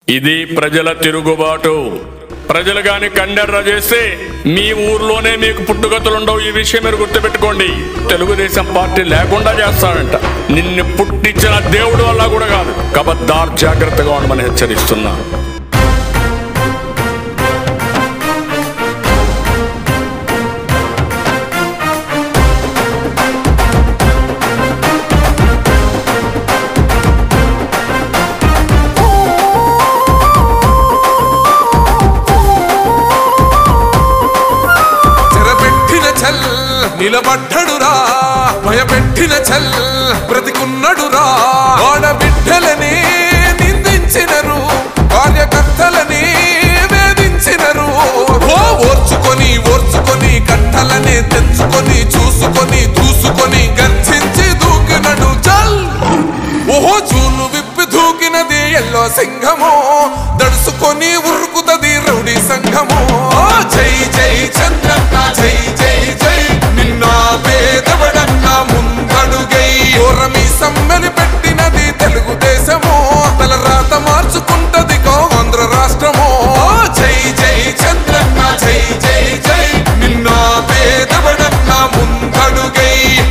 ఇది ప్రజల తిరుగుబాటు. ప్రజలు గాని కండెర్ర చేస్తే మీ ఊర్లోనే మీకు పుట్టుగతులుండవు. ఈ విషయం మీరు గుర్తుపెట్టుకోండి. తెలుగుదేశం పార్టీ లేకుండా చేస్తాడంట. నిన్ను పుట్టించిన దేవుడు వల్ల కూడా కాదు. కబద్దార్, జాగ్రత్తగా ఉండమని హెచ్చరిస్తున్నా. నిలబడ్డడురా భయపెట్టిన చల్ బ్రతికున్నడురా. ఆడబిడ్డలని నిందించినరు, కార్యకర్తలని వేధించినరు. ఓర్చుకొని ఓర్చుకొని కట్టలనే తెంచుకొని చూసుకొని దూసుకొని గర్జించి దూకినడు చల్. ఓహో చూలు విప్పి దూకినది ఎల్లో సింహము, దడుసుకొని ఉరుకుతది రౌడీ సంఘము. జై జై చంద్రన్న జై జై జై, నిన్న పేదవడన్న ముందడుగై. ఓరమి సమ్మెలి పెట్టినది తెలుగుదేశము, తల రాత మార్చుకుంటది ఆంధ్ర రాష్ట్రము. జై జై చంద్రన్న జై జై జై, నిన్న పేదవడన్న ముందడుగై.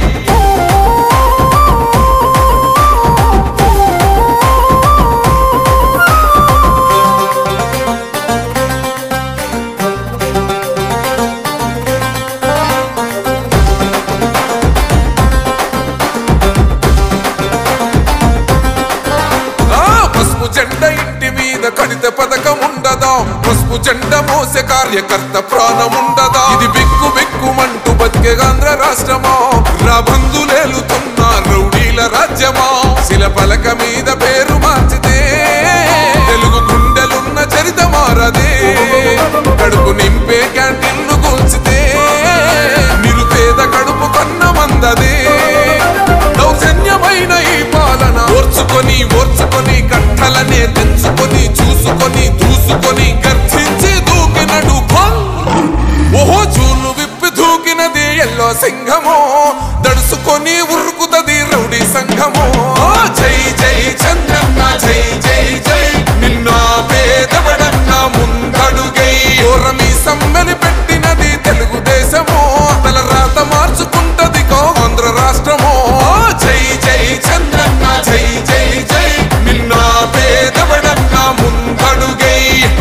కడిత పథకం ఉండదా, పసుపు జెండ మోసే కార్యకర్త ప్రాణముండదా. ఇది బిక్కు బిక్కుమంటూ బతికే ఆంధ్ర రాష్ట్రమా, రాబందులేలుతున్న రౌడీల రాజ్యమా. శిల పలక మీద పేరు మార్చితే తెలుగు గుండెలున్న చరిత మారదే. కడుపు నింపే క్యాంటీన్ను కూల్చితే నిరుపేద కడుపు కన్న మందదే. దౌర్జన్యమైన ఈ పాలన ఓర్చుకొని ఓర్చుకొని కట్టలనే తెంచుకొని చూసుకొని దూసుకొని గర్జించి దూకినడు భల్. ఓహో చూలు విప్పి దూకినది ఎల్లో సింహము, దడుసుకొని ఉరుకుతది రౌడీ సంఘము. జై జై చంద్రన్న జై జై జై, నిన్న పేదవడన్న ముందడుగై. ఓరమి సమ్మెలి పెట్టినది తెలుగుదేశము, తల రాత మార్చుకుంటది ఆంధ్ర రాష్ట్రము. జై జై చంద్రన్న జై జై జై, నిన్న పేదవడన్న ముందడుగై.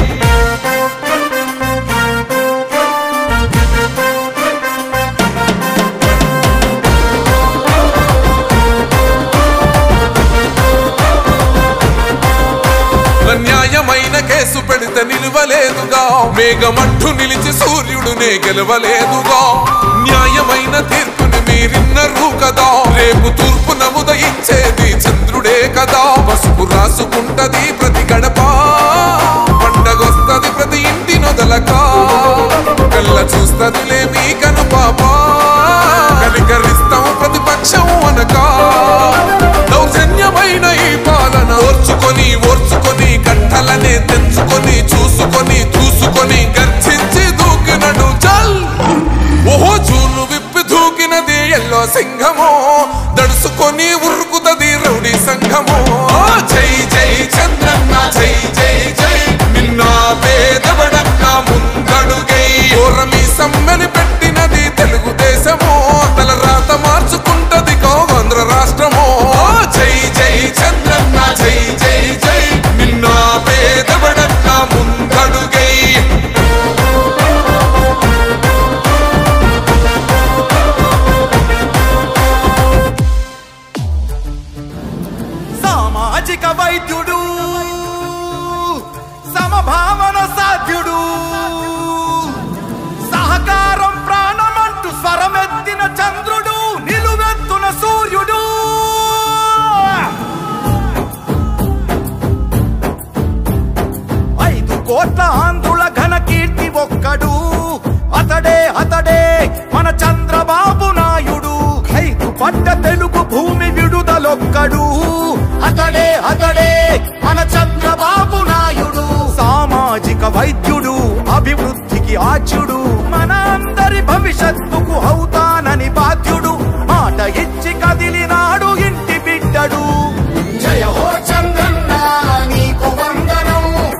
న్యాయమైన కేసు పెడితే నిలవలేదుగా, మేఘమట్టు నిలిచి సూర్యుడునే గెలవలేదుగా. న్యాయమైన తీర్పుని మీరిన్నరు కదా, రేపు తూర్పు నముదయించేది చంద్రుడే కదా. పసుపు రాసుకుంటది ప్రతి గడప, పండగొస్తది ప్రతి ఇంటి నొదలక. కళ్ళ చూస్తదిలే మీ కను పాప, కలికరిస్తాం ప్రతిపక్షం అనక. దౌర్జన్యమైన ఈ పాలన ఓర్చుకొని ఓర్చుకొని కట్టలనే తెంచుకొని చూసుకొని దూసుకొని గర్జించి దూకినడు చల్. ఓహో చూలు విప్పి దూకినది ఎల్లో సింహము, దడుసుకొని ఉరుకుతది రౌడీ సంఘము. జై జై చంద్రన్న జై జై జై, నిన్న పేదవడన్న ముందడుగై. ఓరమి సమ్మెలి పెట్టినది తెలుగుదేశము, తల రాత మార్చుకుంటది ఆంధ్ర రాష్ట్రము. జై జై చంద్రన్న జై జై జై, నిన్న పేదవడన్న ముందడుగై. సామాజిక వైద్యుడు, సమభావన సాధ్యుడు, సహకారం ప్రాణమంటూ స్వరమెత్తిన చంద్రుడు, నిలువెత్తున సూర్యుడు. 5 కోట్ల ఆంధ్రుల ఘన కీర్తి ఒక్కడు, అతడే అతడే మన చంద్రబాబు నాయుడు. 5 పట్ట తెలుగు భూమి విడుదలొక్కడు, అతడే అతడే మన చంద్రబాబు నాయుడు. సామాజిక వైద్యుడు, అభివృద్ధికి ఆచ్యుడు, మన అందరి భవిష్యత్తుకు అవుతానని బాధ్యుడు. మాట ఇచ్చి కదిలినాడు ఇంటి బిడ్డడు. జయ హో చంద్రన్న నీకు వందనం.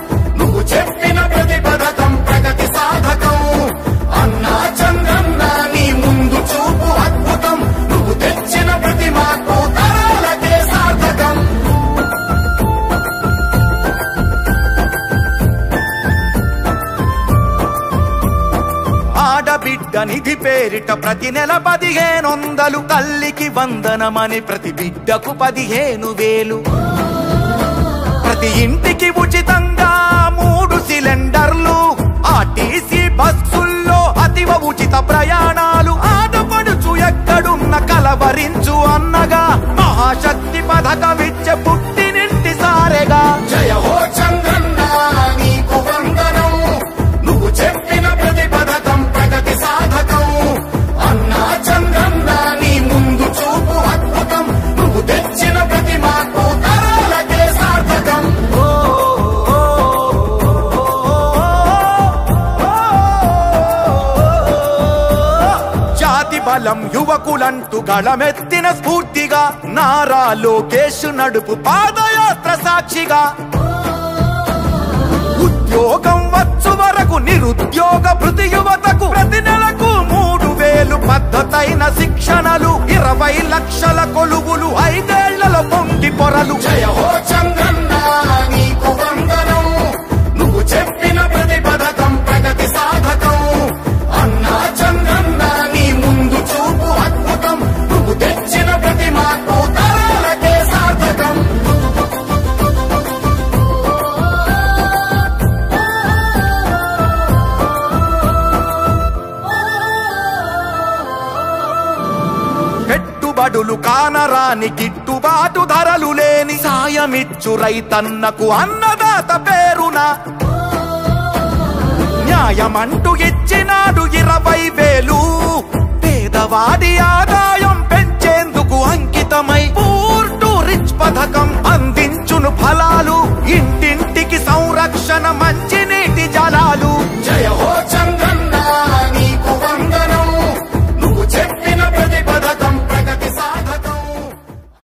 బిడ్డ నిధి పేరిట ప్రతి నెల 1500, తల్లికి వందనమని ప్రతి బిడ్డకు 15,000, ప్రతి ఇంటికి ఉచితంగా 3 సిలిండర్లు, ఆర్టీసీ బస్సుల్లో అతివ ఉచిత ప్రయాణాలు, ఆడపడుచు ఎక్కడున్న కలవరించు అన్నగా మహాశక్తి పథకమిచ్చే పుట్టినింటి సారెగా. జయ హో చంద్రన్న నీకు వందనం, నువ్వు చెప్పిన ప్రతి పథకం ప్రగతి సాధకం. అన్నా చంద్రన్న నీ ముందు చూపు అద్భుతం, నువ్వు తెచ్చిన ప్రతి మార్పు తరాలకే సార్థకం. జాతి బలం యువకులంటూ గళమెత్తిన స్ఫూర్తిగా నారా లోకేష్ నడుపు పాదయాత్ర సాక్షిగా. ఉద్యోగం వచ్చు వరకు నిరుద్యోగ భృతి యువతకు ప్రతి నెలకు 3,000 పద్ధతైన శిక్షణలు, 20 లక్షల కొలువులు, 5 ఏళ్లలో పొంగి పొరలు. జయ హో చంద్రన్న నీకు వందనం, నువ్వు చెప్పిన ప్రతి పథకం ప్రగతి సాధకం. అన్నా చంద్రన్న నీ ముందు చూపు అద్భుతం, నువ్వు తెచ్చిన ప్రతి మార్పు తరాలకే సార్థకం. పెట్టుబడులు కానరాని గిట్టుబాటు ధరలు లేని సాయమిచ్చు రైతన్నకు అన్నదాత పేరున న్యాయమంటూ ఇచ్చినాడు 20,000